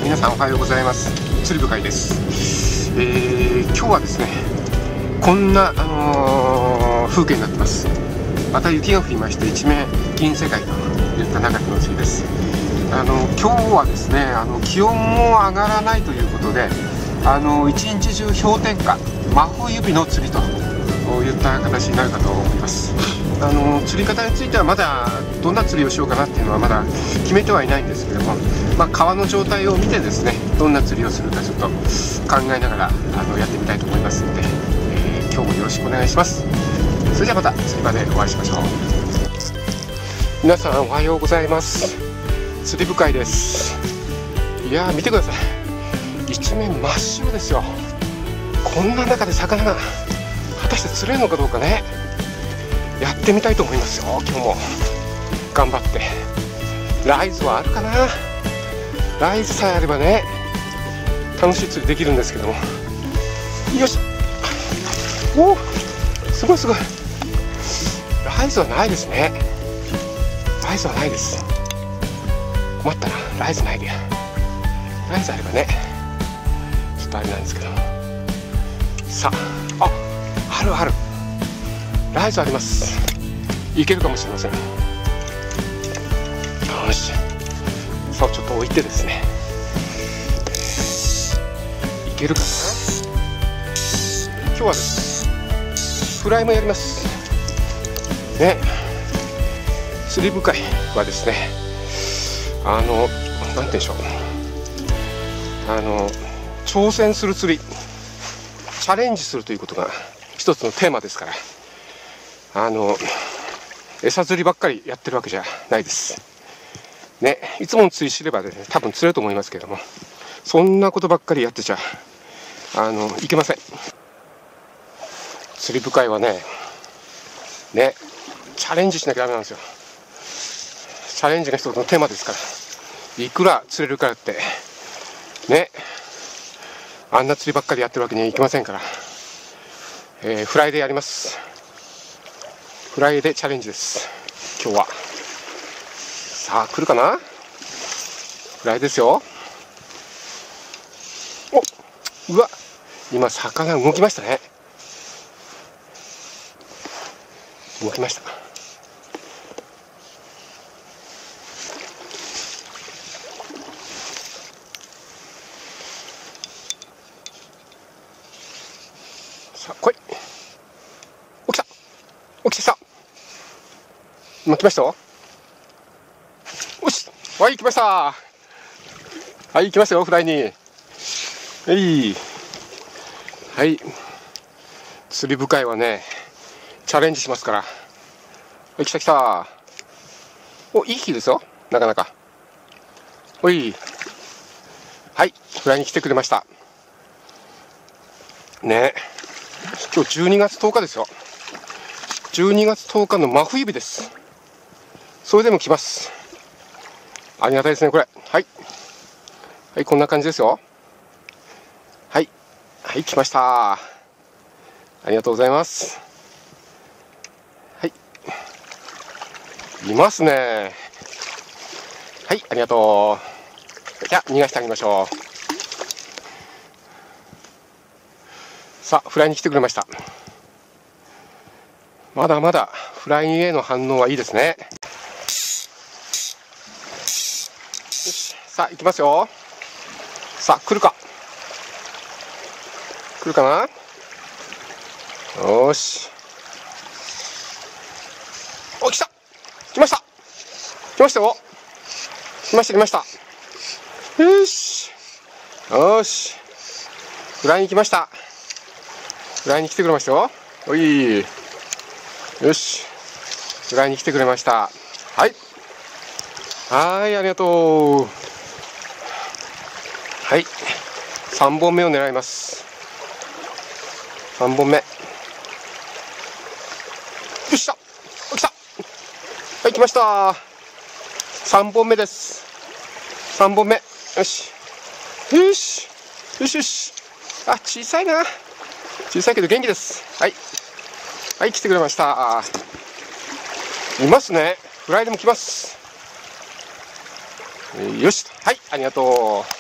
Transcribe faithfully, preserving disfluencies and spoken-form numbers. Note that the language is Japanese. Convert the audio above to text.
皆さんおはようございます。釣り深井です。えー、今日はですねこんな、あのー、風景になってます。また雪が降りまして一面銀世界といった中での釣りです。あの今日はですねあの気温も上がらないということで、あの一日中氷点下真冬日の釣りといった形になるかと思います。あの釣り方についてはまだどんな釣りをしようかなっていうのはまだ決めてはいないんですけども、まあ、川の状態を見てですねどんな釣りをするかちょっと考えながらあのやってみたいと思いますので、えー、今日もよろしくお願いします。それではまた釣り場でお会いしましょう。皆さんおはようございます。釣り深井です。いやー見てください、一面真っ白ですよ。こんな中で魚が果たして釣れるのかどうかね、やってみたいと思いますよ。今日も頑張って。ライズはあるかな。ライズさえあればね楽しい釣りできるんですけども。よし、おおすごいすごい。ライズはないですね。ライズはないです。困ったな、ライズないで。ライズあればねちょっとあれなんですけど。さあ、あ、あるある、ライズあります。いけるかもしれません。よし、さあちょっと置いてですね、いけるかな。今日はですねフライもやりますね。釣り深井はですねあのなんて言うんでしょう、あの挑戦する釣り、チャレンジするということが一つのテーマですから、あの餌釣りばっかりやってるわけじゃないですね。いつもの釣り知ればですね多分釣れると思いますけれども、そんなことばっかりやってちゃあのいけません。釣り深井はねねチャレンジしなきゃダメなんですよ。チャレンジが一つのテーマですから、いくら釣れるからってねあんな釣りばっかりやってるわけにはいきませんから、えー、フライでやります。フライでチャレンジです今日は。さあ来るかな。フライですよ。お、うわ、今魚動きましたね。動きました。さあ来い。起きた起きてきた。今来ましたよ。よし、はい来ました。はい来ましたよ、フライに。はいはい、釣り深井はねチャレンジしますから。はい、来た来た。お、いい日ですよ、なかなか。おい、はい、フライに来てくれましたね。今日じゅうにがつとおかですよ。じゅうにがつとおかの真冬日です。それでも来ます。ありがたいですねこれ。はいはい、こんな感じですよ。はいはい来ました。ありがとうございます。はい、いますね。はい、ありがとう。じゃあ逃がしてあげましょう。さあフライに来てくれました。まだまだフライへの反応はいいですね。よし、さあ行きますよ。さあ来るか来るかな。よし、お、来た、来ました来ましたよ、来ました来ました。よしよし、フライに来ました。フライに来てくれましたよ。おい、よし、フライに来てくれました。はいはい、ありがとう。はい、さんぼんめを狙います。さんぼんめ、よっしゃ、来た、はい来ました。さんぼんめです。さんぼんめ、よしよしよしよし。あ、小さいな、小さいけど元気です。はいはい来てくれました。いますね、フライでも来ます。よし、はいありがとう。